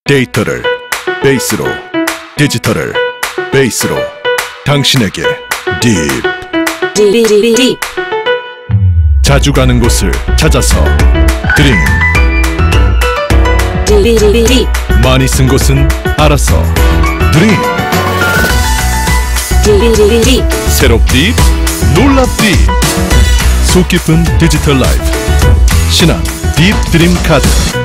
데이터를 베이스로, 디지털을 베이스로 당신에게 딥 자주 가는 곳을 찾아서 드림 많이 쓴 곳은 알아서 드림 새롭디 놀랍디 속 깊은 디지털 라이프 신한 딥 드림 카드